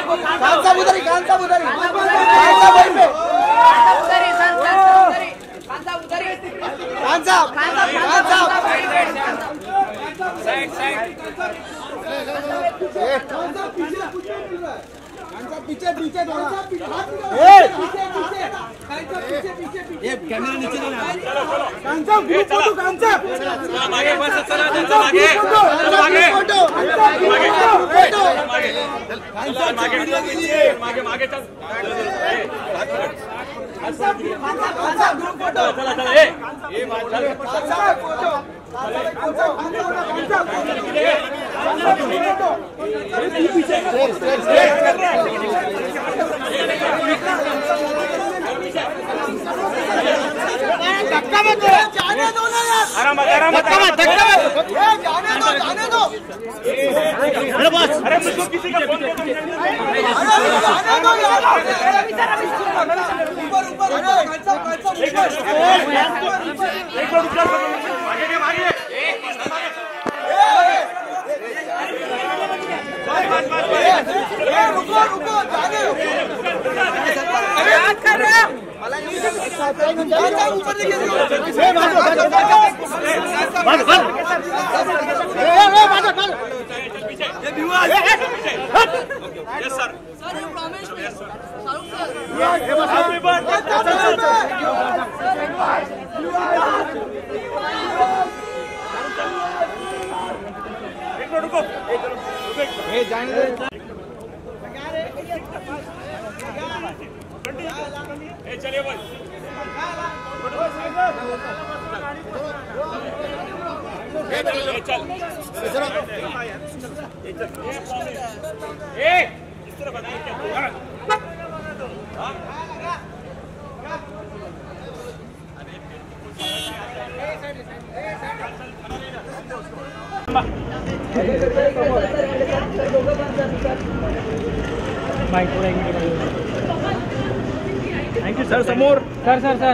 पीछे पीछे ये कैमरा नीचे नहीं धक्का मत दो, जाने दो ना यार, आराम आराम धक्का मत जाने दो अरे बस, अरे मुझको किसी का फोन जाने दो यार, ऊपर रुको जाने दो, क्या कर रहे हो? ऊपर Yes, sir. Sir, you promised me. रुको चलिए भाई इस तरह बताइए क्या थैंक यू सर समोर सर सर सर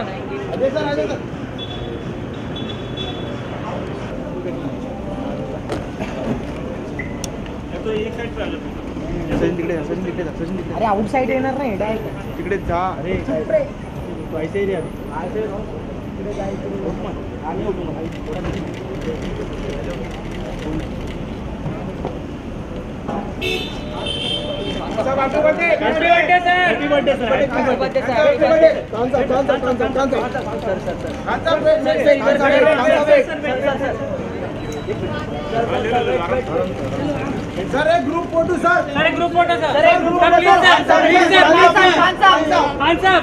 तो एक साइड पे आ जाओ सचिन तिकडे अरे आउट साइड येणार नाही डायरेक्ट तिकडे जा अरे तू ऐसे ही happy birthday sir happy birthday sir happy birthday sir sir एक group photo sir please sir Khan साहब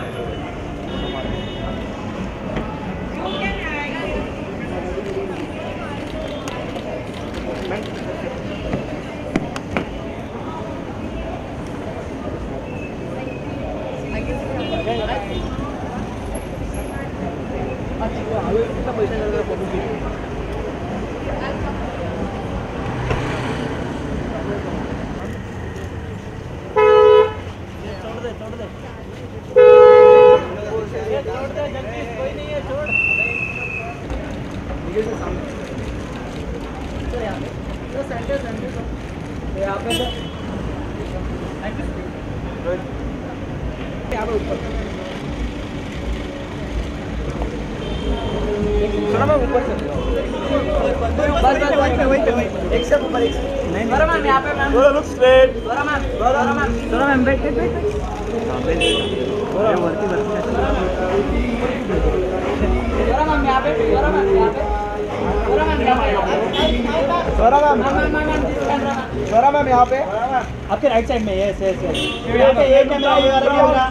मैम यहाँ पे आपके राइट साइड में यस यस यहाँ पे एक कैमरा ये वाला कैमरा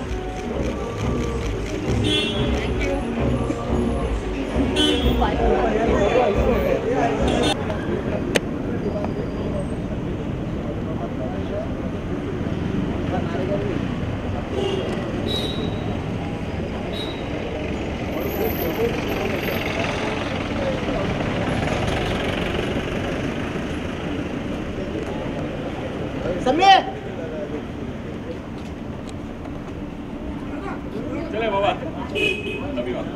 समय चले बाबा अभी बात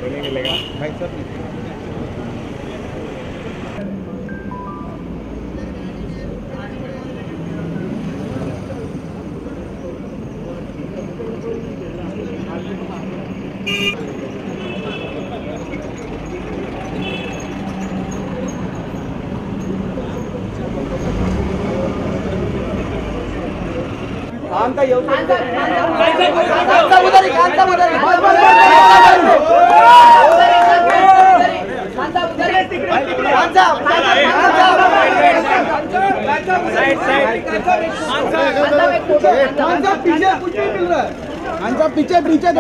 पीछे पीछे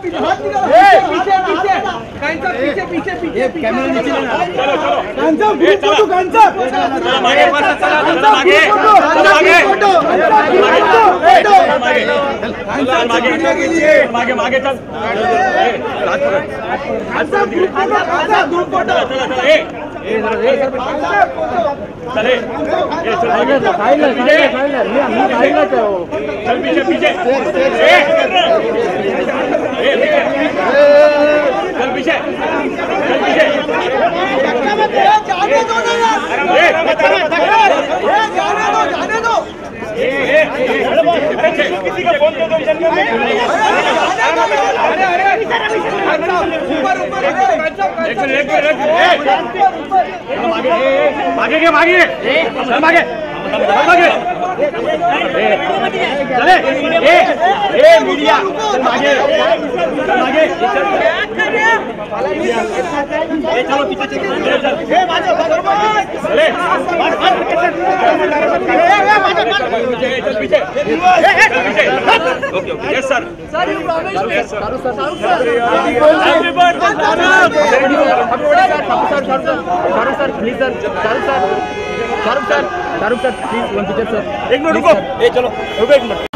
मागे मागे चल चले चल पीछे पीछे चल पीछे जाने दो ना यार, जाने दो किसी का फोन दे दो मागे के मागे मागे चले मीडिया मागे मागे चलो पीछे चल पीछे okay okay yes sir Shahrukh sir please one picture sir एक मिनट रुको चलो रुको एक मिनट